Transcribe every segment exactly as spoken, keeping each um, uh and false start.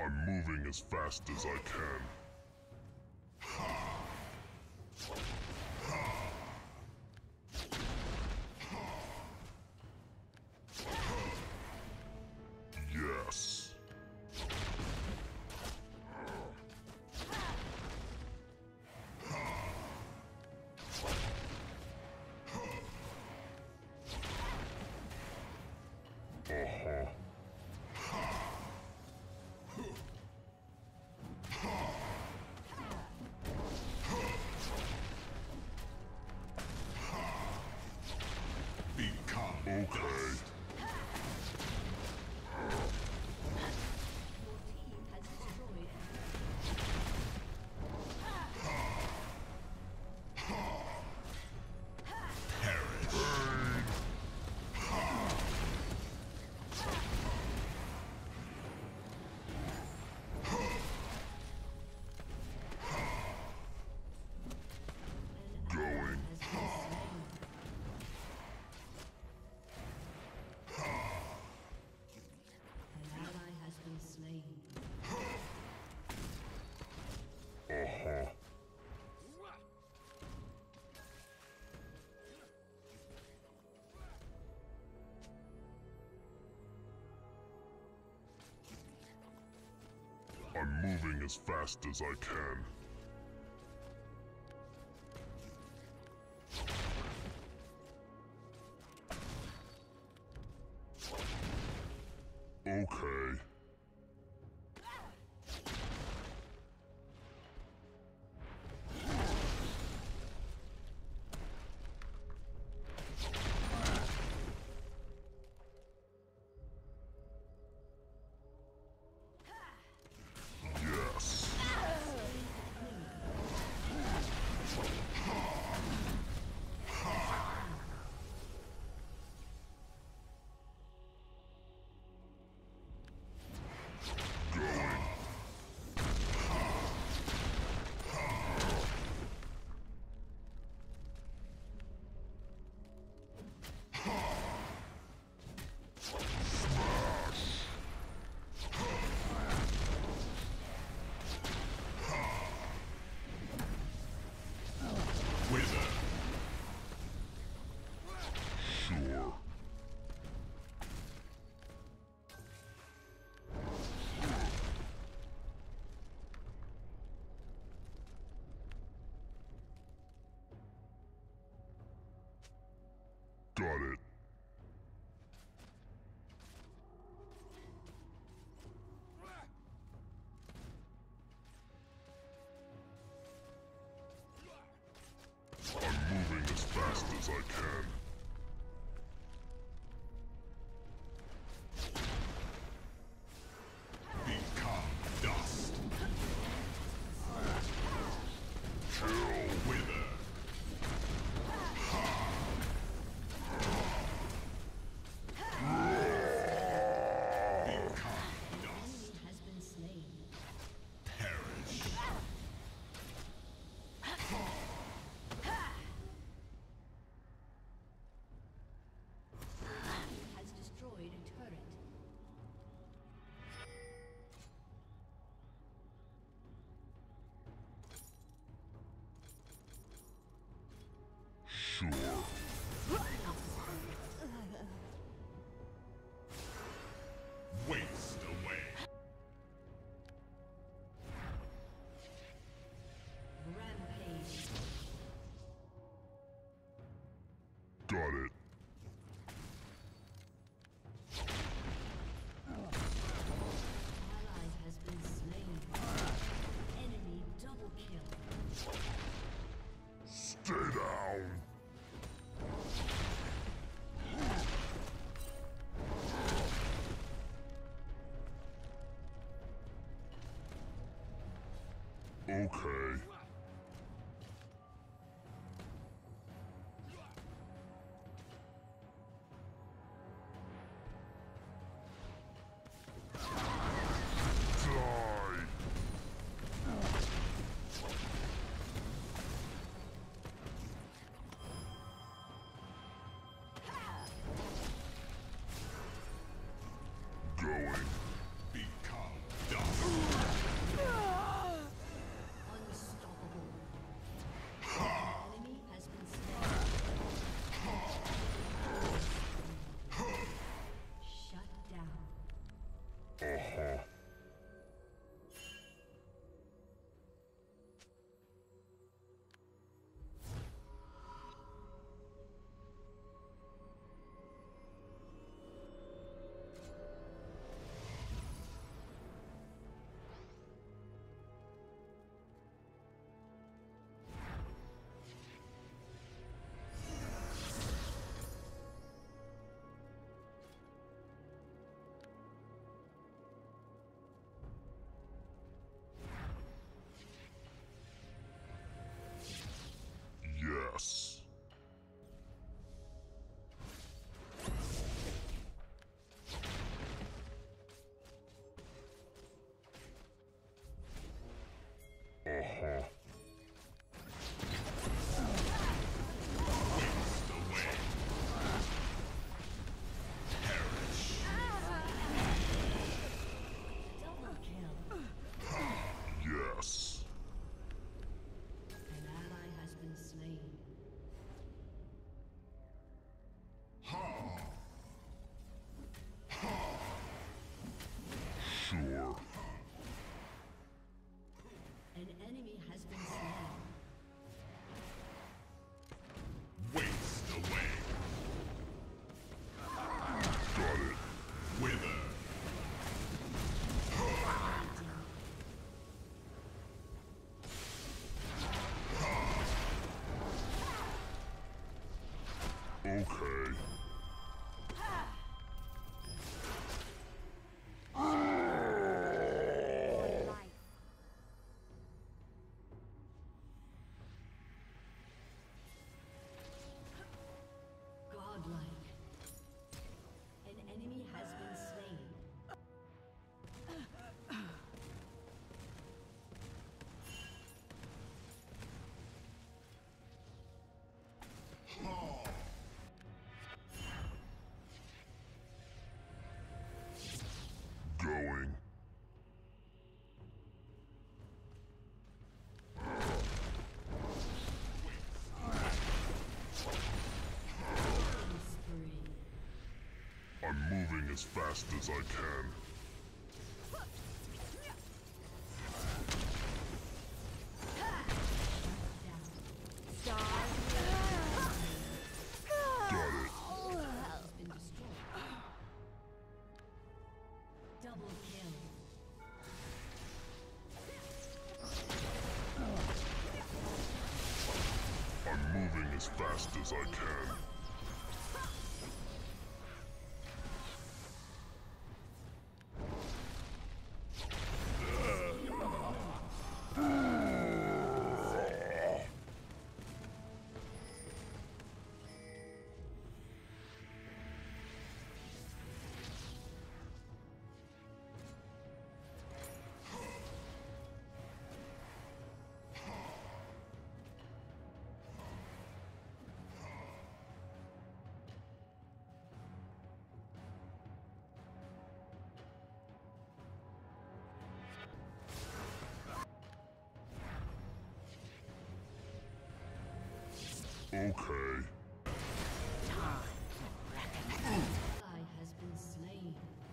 I'm moving as fast as I can. Yes. Uh-huh. Become Okay. dust. Your team has destroyed. Perish. Going. Has been slain. An ally has been slain. Uh-huh. I'm moving as fast as I can. Okay. Yes. Going. Smash. Wither. Sure. Got it. I'm moving as fast as I can. Become dust. Kill. Wither. Become dust. Enemy has been slain. Perish. Has destroyed a turret. Sure. Waste away. Rampage. Got it. Ally has been slain. Enemy double kill. Stay down. Okay. Die. Become dust. I'm moving as fast as I can. Got it. Has been destroyed. Double kill. I'm moving as fast as I can. Okay. Ally has been slain.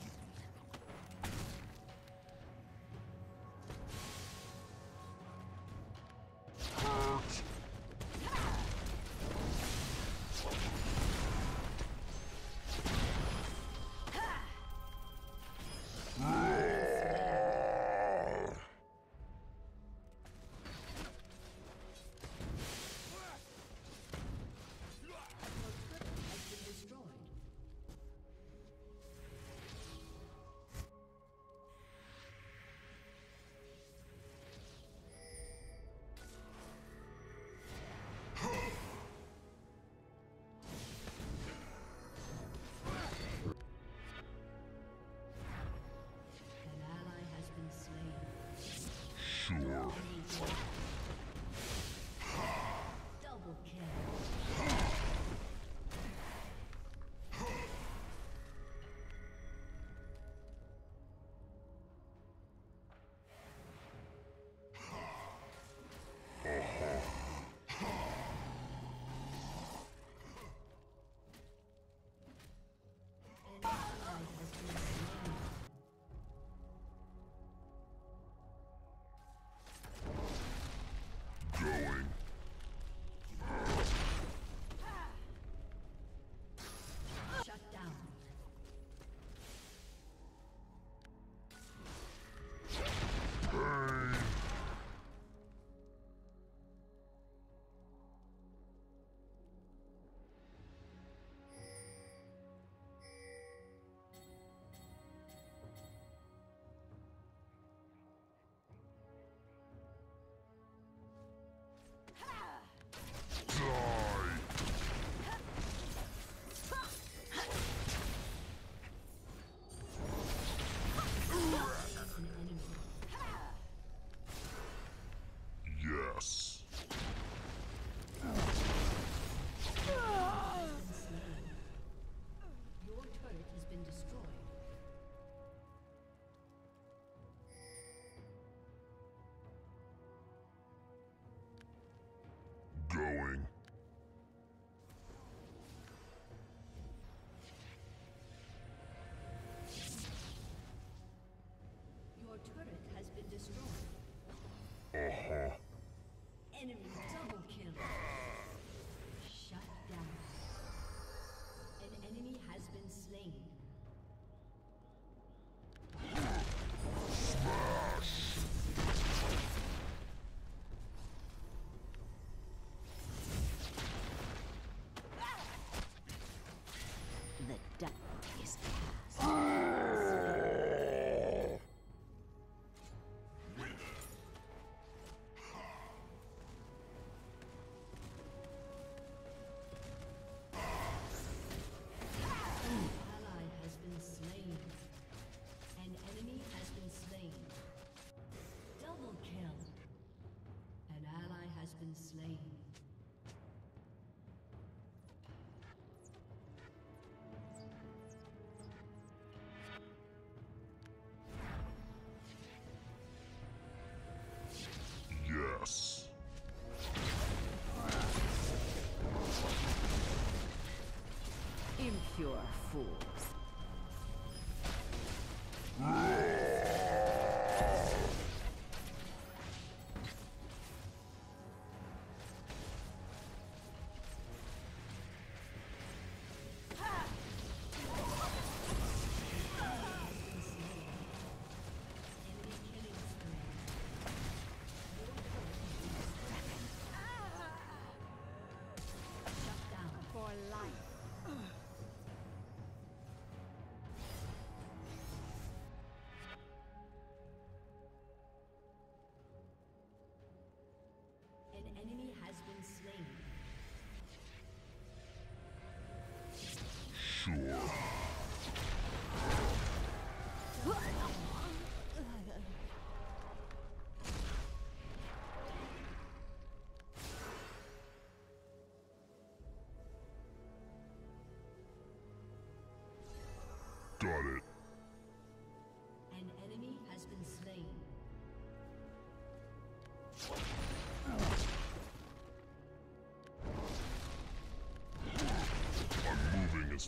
Hurt. Has been destroyed. An ally has been slain. Sure. Double kill. An ally has been slain. Going. Shut down. Pain. Die. An enemy. Yes. Your turret has been destroyed. Going. Your turret has been destroyed. Uh-huh. Enemy double kill. Shut down. An enemy has been slain. The duck is cast. Ally has been slain. An enemy has been slain. Double kill. An ally has been slain. Yes. Impure fools.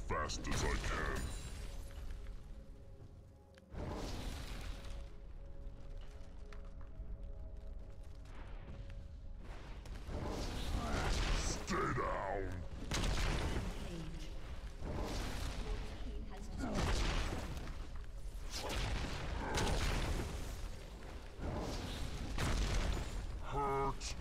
fast as I can. Stay down! Rampage. Your team has destroyed. Hurt!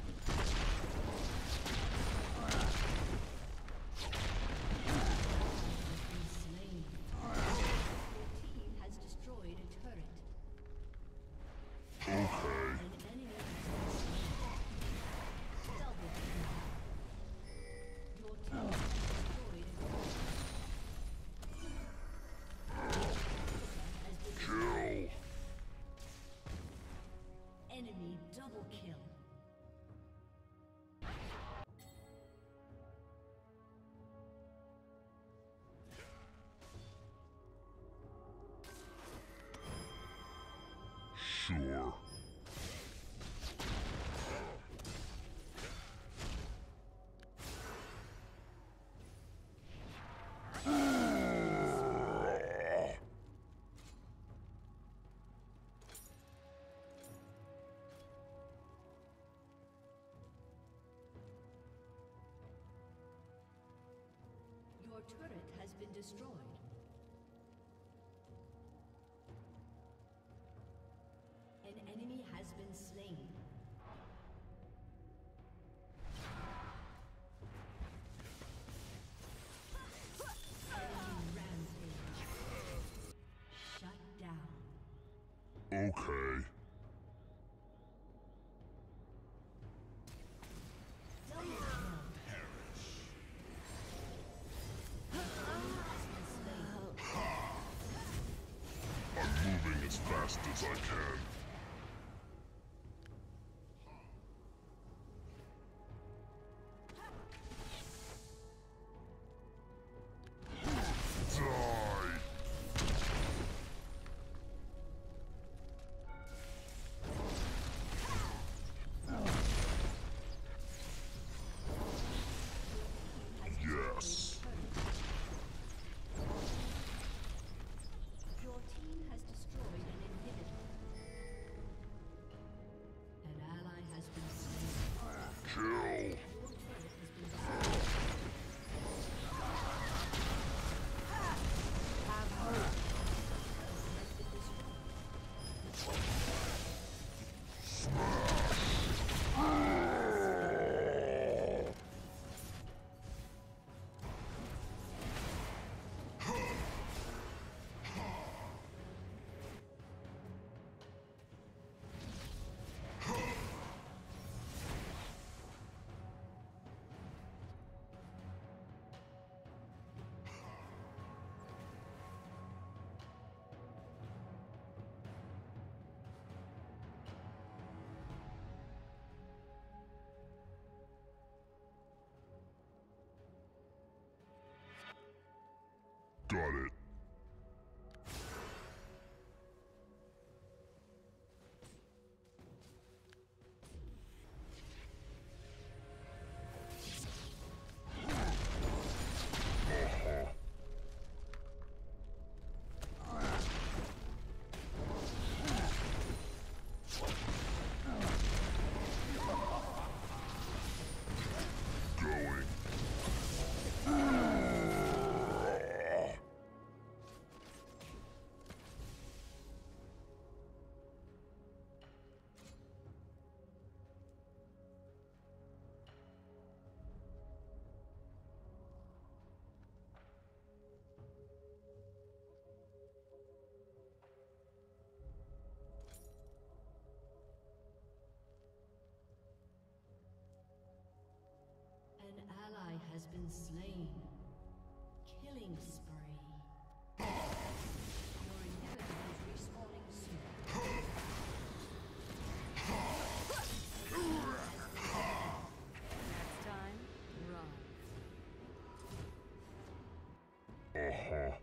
Slain. Your team has destroyed a turret. Okay. An enemy has been slain. Double kill. Your team has destroyed a turret. Has been Kill! enemy double kill. Sure. Your turret has been destroyed. An enemy has been slain. Enemy rampage. Shut down. Okay. Double kill. Perish. Has been slain. I'm moving as fast as I can. Die! Yes. Your team has destroyed an inhibitor. An ally has been slain. Kill! Your turret has been destroyed. Has been destroyed. Got it. Uh-huh. Going. An ally has been slain. Killing spree. Your inhibitor is respawning soon. Next time, run. Uh-huh.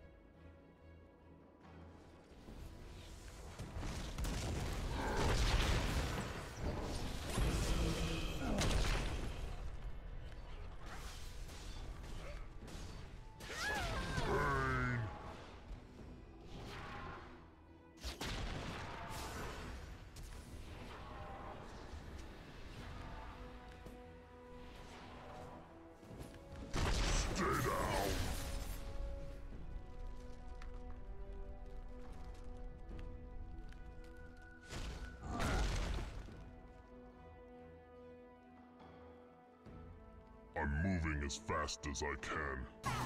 I'm moving as fast as I can.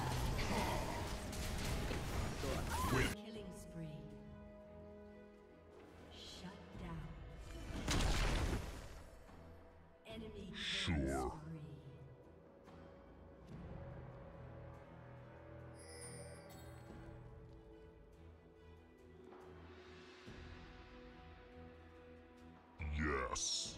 Killing spree. Shut down. Enemy killing Sure. spree. Yes.